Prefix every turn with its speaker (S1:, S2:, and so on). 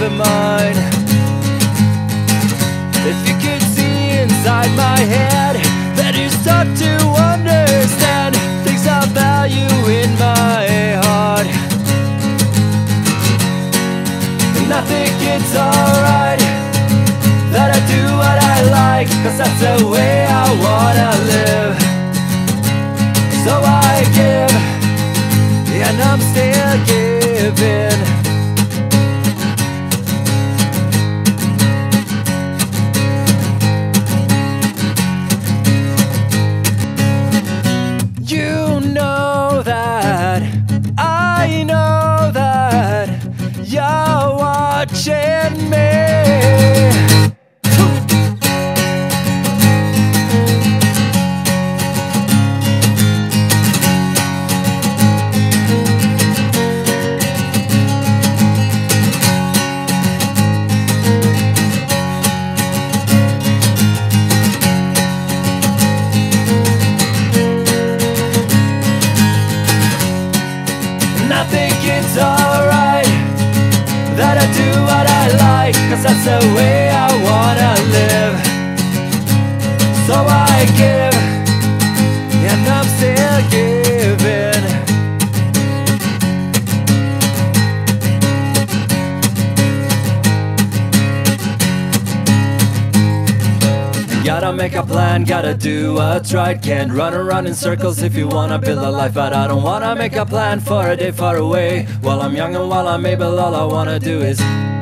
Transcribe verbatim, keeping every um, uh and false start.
S1: of mine. If you could see inside my head, then you start to understand things I value in my heart. And I think it's alright that I do what I like, 'cause that's the way I wanna live. So I give, and I'm still giving. You know that, I know that you're watching me. I think it's alright that I do what I like, 'cause that's the way I wanna live. So I give, and I'm still giving. Gotta make a plan, gotta do what's right. Can't run around in circles if you wanna build a life. But I don't wanna make a plan for a day far away. While I'm young and while I'm able, all I wanna do is